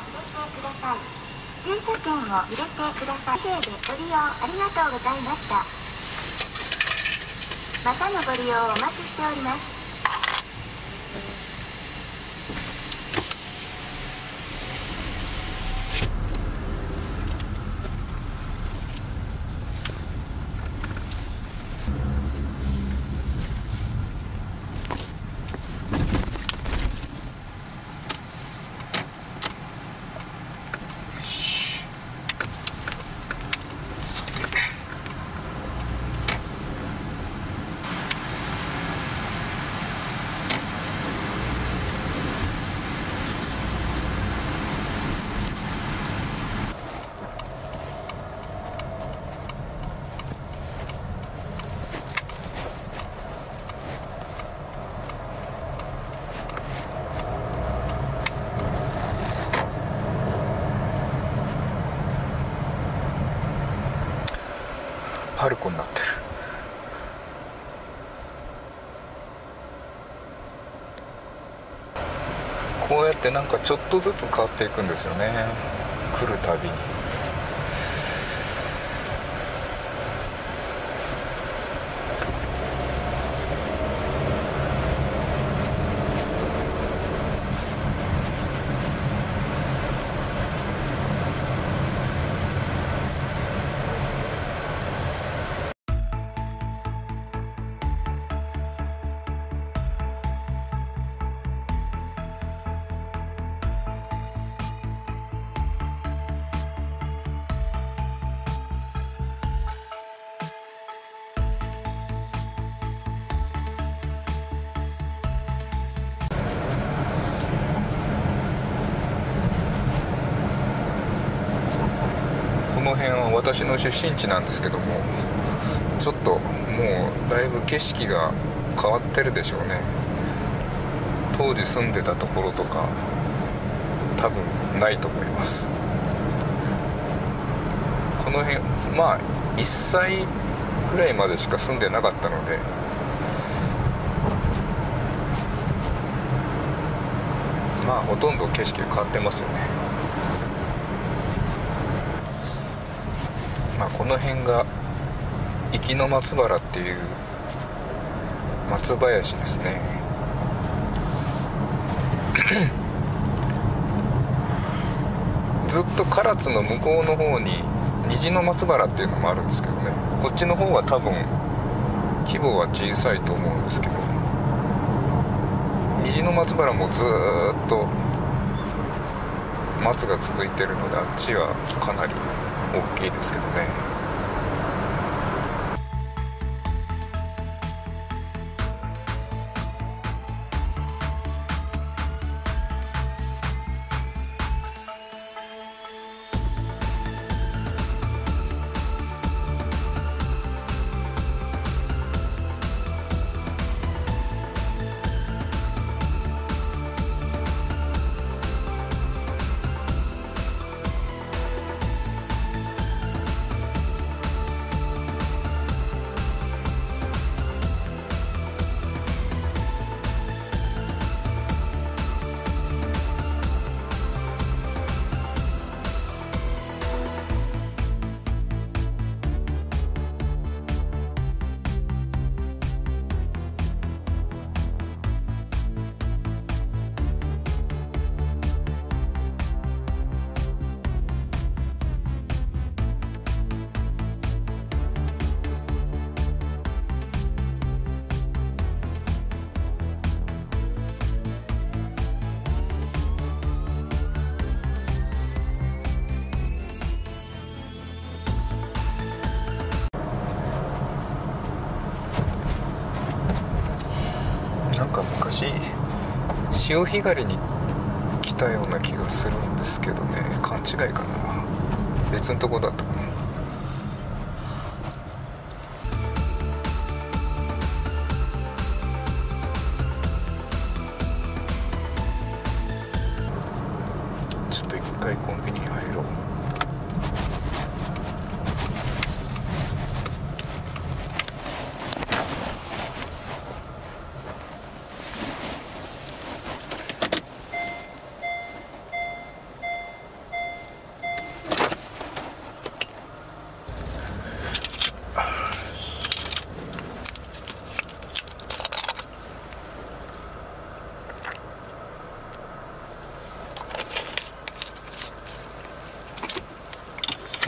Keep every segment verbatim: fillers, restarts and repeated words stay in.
ください。駐車券を入れてください。でご利用ありがとうございました。またのご利用をお待ちしております。 パルコになってる。こうやってなんかちょっとずつ変わっていくんですよね、来るたびに。この辺は私の出身地なんですけども、ちょっともうだいぶ景色が変わってるでしょうね。当時住んでたところとか多分ないと思います。この辺まあいっさいぐらいまでしか住んでなかったので、まあほとんど景色が変わってますよね。まあ、この辺が壱の松原っていう松林ですね。ずっと唐津の向こうの方に虹の松原っていうのもあるんですけどね、こっちの方は多分規模は小さいと思うんですけど、虹の松原もずーっと松が続いてるので、あっちはかなり大きいですけどね。なんか昔潮干狩りに来たような気がするんですけどね、勘違いかな、別のとこだったかな。ちょっと一回コンビニに入ろう。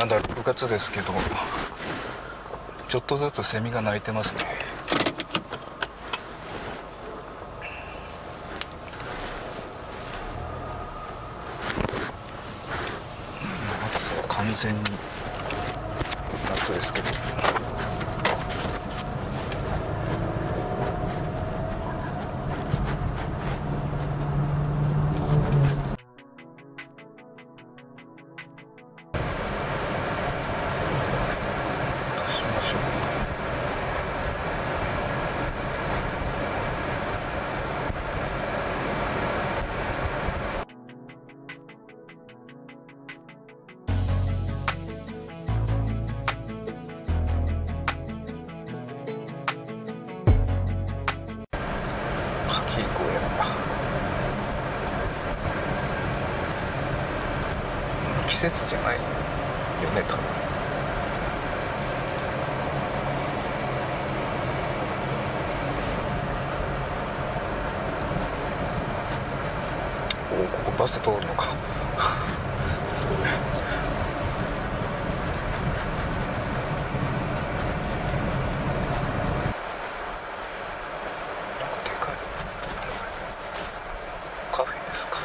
まだろくがつですけど、ちょっとずつセミが鳴いてますね。暑さは完全に夏ですけど、出しましょう。かき小屋、季節じゃないよね多分。おお、ここバス通るのかすごい。なんかでかいカフェですか。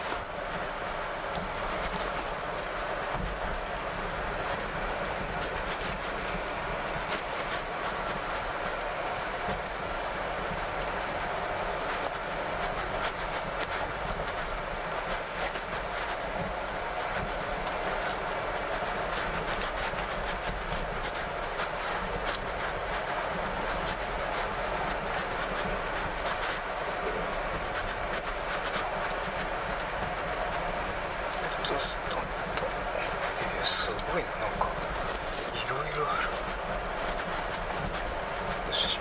スタンド、えー、すごいな、なんかいろいろある。よし、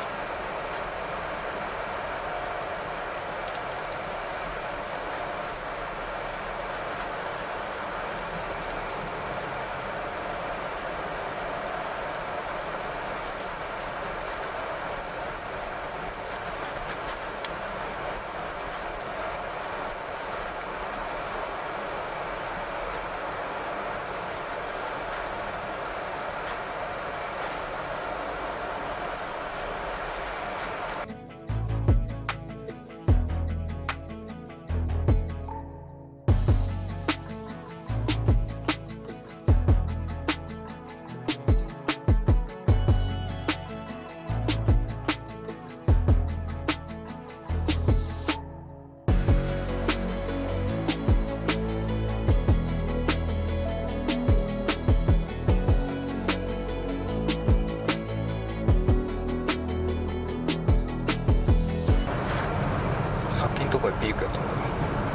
さっきんとこはピークやったのかな。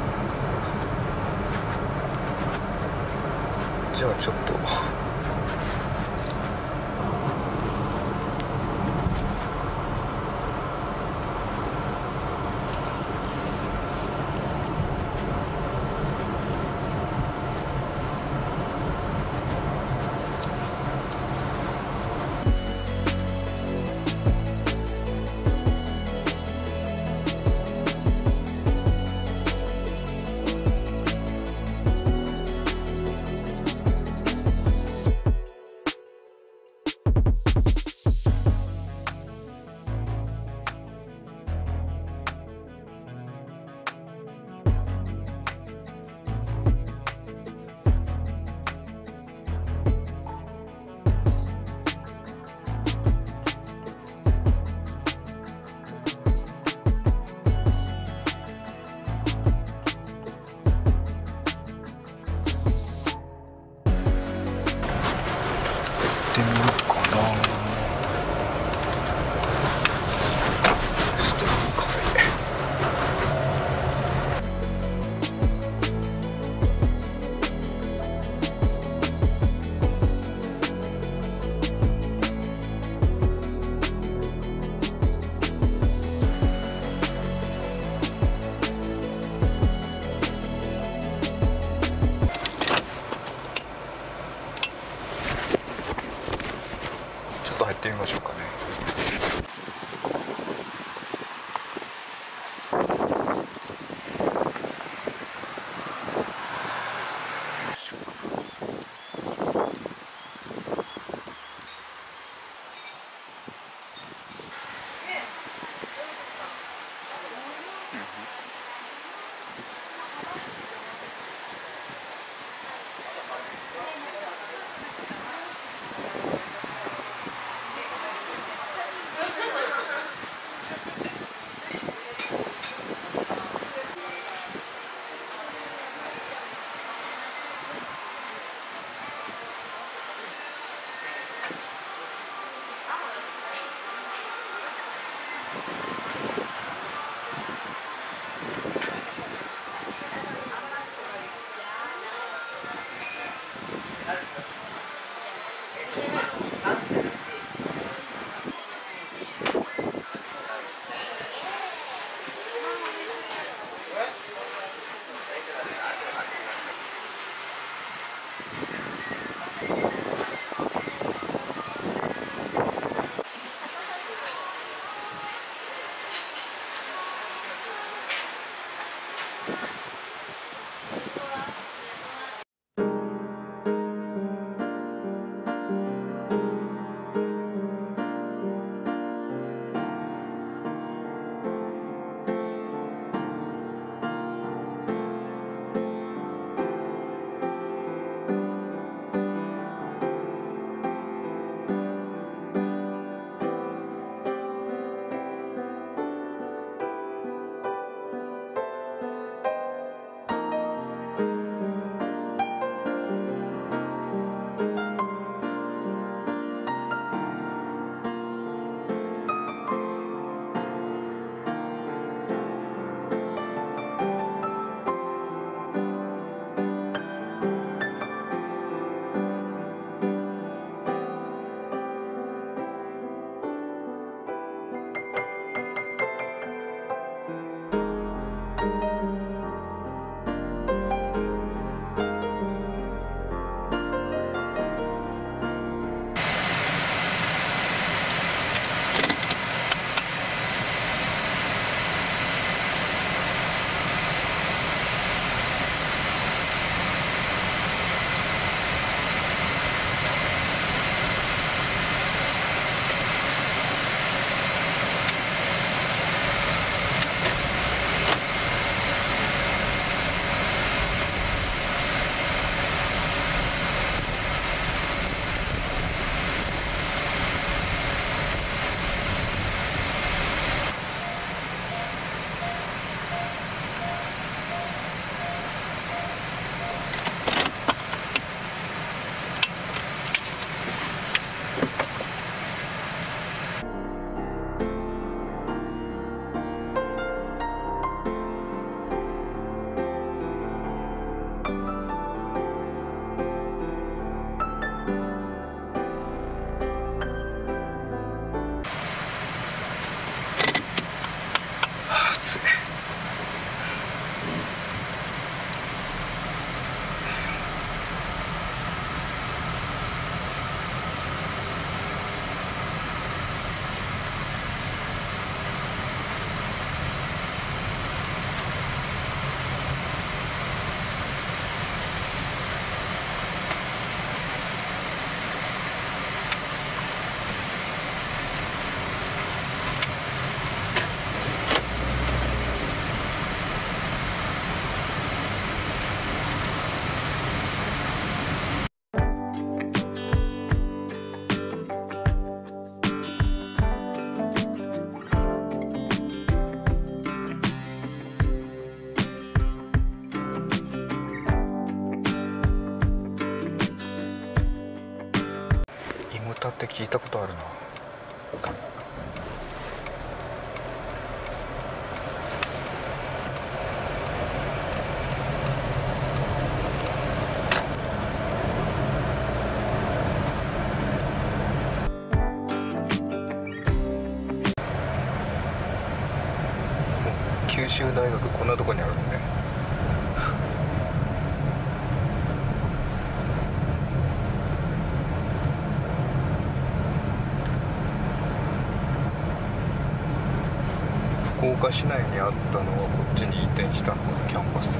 じゃあちょっと歌って聞いたことあるな。九州大学こんなとこにあるのね。福岡市内にあったのはこっちに移転したのかな、キャンパス。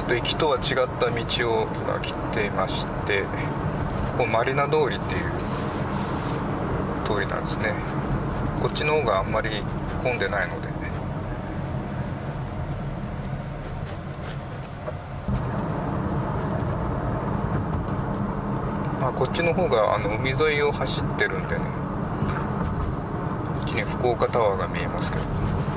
っと行きとは違った道を今来ていまして、ここマリナ通りっていう通りなんですね。こっちの方があんまり混んでないので、まあ、こっちの方があの海沿いを走ってるんでね、こっちに福岡タワーが見えますけど、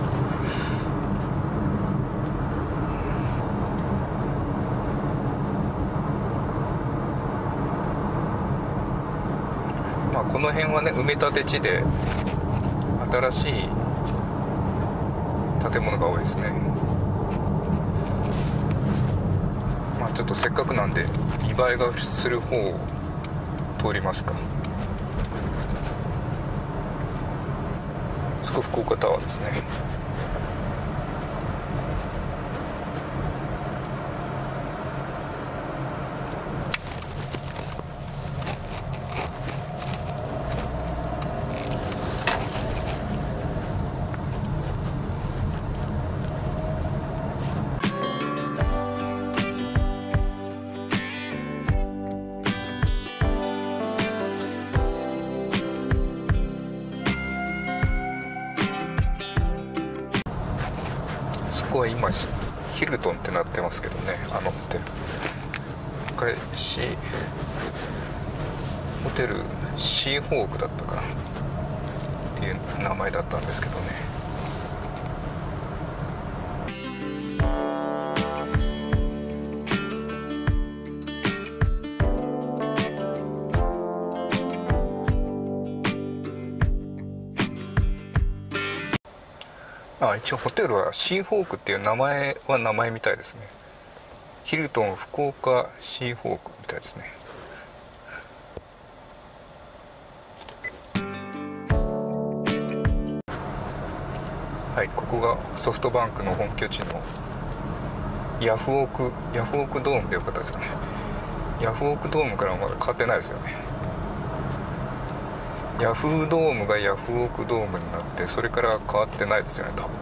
まあ、この辺はね埋め立て地で新しい建物が多いですね。まあちょっとせっかくなんで見栄えがする方を通りますか。そこ福岡タワーですね。ここは今ヒルトンってなってますけどね、あのホテル。昔ホテルシーホークだったかなっていう名前だったんですけどね。あ、一応ホテルはシーホークっていう名前は名前みたいですね。ヒルトン福岡シーホークみたいですね。はい、ここがソフトバンクの本拠地のヤフオクヤフオクドームでよかったですかね。ヤフオクドームからまだ変わってないですよね。ヤフードームがヤフオクドームになって、それから変わってないですよね多分。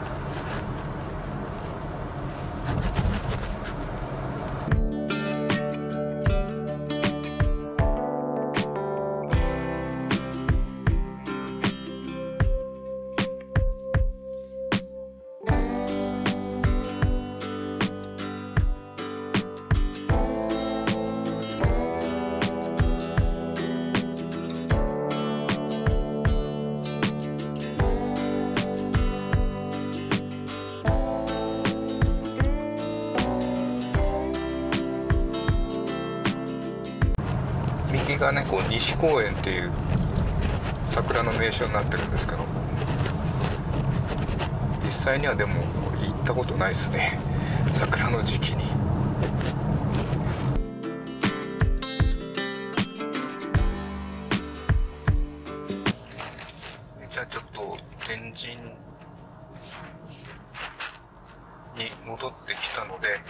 右がねこう西公園っていう桜の名所になってるんですけど、実際にはでも行ったことないですね、桜の時期に。じゃあちょっと天神に戻ってきたので、え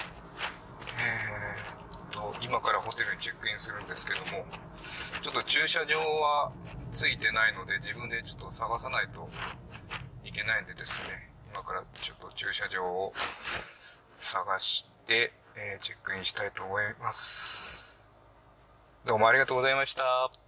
ー、と今からホテルにチェックインするんですけども、ちょっと駐車場はついてないので自分でちょっと探さないといけないんでですね、今からちょっと駐車場を探して、えー、チェックインしたいと思います。どうもありがとうございました。